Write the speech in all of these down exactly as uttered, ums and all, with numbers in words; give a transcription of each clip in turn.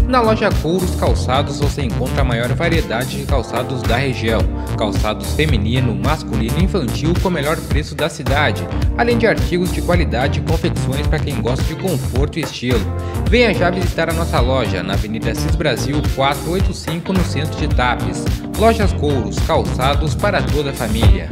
Na loja Couros Calçados você encontra a maior variedade de calçados da região, calçados feminino, masculino e infantil com o melhor preço da cidade, além de artigos de qualidade e confecções para quem gosta de conforto e estilo. Venha já visitar a nossa loja na Avenida Cis Brasil quatrocentos e oitenta e cinco, no centro de Tapes. Lojas Couros Calçados para toda a família.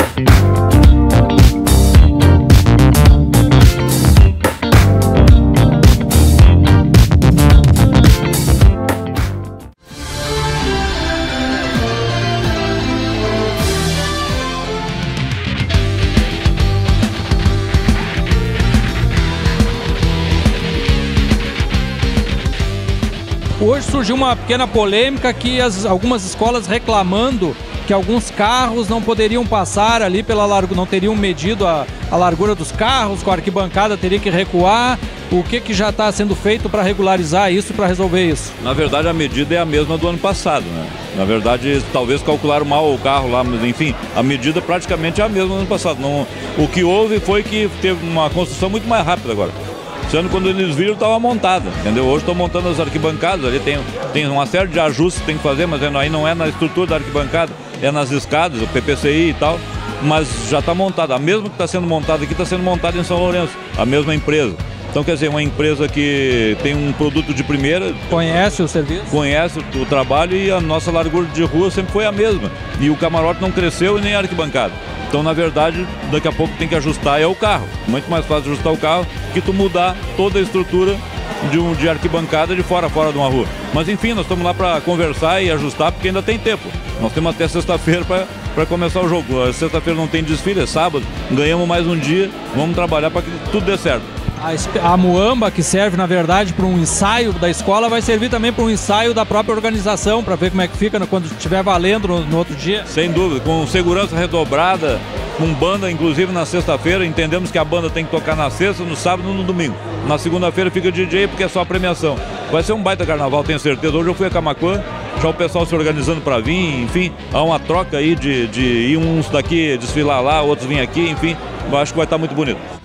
Hoje surgiu uma pequena polêmica que as, algumas escolas reclamando que alguns carros não poderiam passar ali pela largura, não teriam medido a, a largura dos carros, com a arquibancada teria que recuar. O que, que já está sendo feito para regularizar isso, para resolver isso? Na verdade, a medida é a mesma do ano passado, né? Na verdade, talvez calcularam mal o carro lá, mas enfim, a medida praticamente é a mesma do ano passado. Não, o que houve foi que teve uma construção muito mais rápida agora. Sendo quando eles viram, estava montada, entendeu? Hoje estão montando as arquibancadas, ali tem, tem uma série de ajustes que tem que fazer, mas aí não é na estrutura da arquibancada, é nas escadas, o P P C I e tal, mas já está montada. A mesma que está sendo montada aqui, está sendo montada em São Lourenço, a mesma empresa. Então, quer dizer, uma empresa que tem um produto de primeira... Conhece o serviço? Conhece o trabalho e a nossa largura de rua sempre foi a mesma. E o camarote não cresceu e nem a arquibancada. Então, na verdade, daqui a pouco tem que ajustar é o carro. Muito mais fácil ajustar o carro que tu mudar toda a estrutura de, um, de arquibancada de fora a fora de uma rua. Mas, enfim, nós estamos lá para conversar e ajustar porque ainda tem tempo. Nós temos até sexta-feira para começar o jogo. Sexta-feira não tem desfile, é sábado. Ganhamos mais um dia, vamos trabalhar para que tudo dê certo. A, a muamba, que serve, na verdade, para um ensaio da escola, vai servir também para um ensaio da própria organização, para ver como é que fica quando estiver valendo no, no outro dia? Sem dúvida, com segurança redobrada, com banda, inclusive na sexta-feira. Entendemos que a banda tem que tocar na sexta, no sábado e no domingo. Na segunda-feira fica D J porque é só a premiação. Vai ser um baita carnaval, tenho certeza. Hoje eu fui a Camaquã, já o pessoal se organizando para vir, enfim, há uma troca aí de, de ir uns daqui desfilar lá, outros vir aqui, enfim, eu acho que vai estar muito bonito.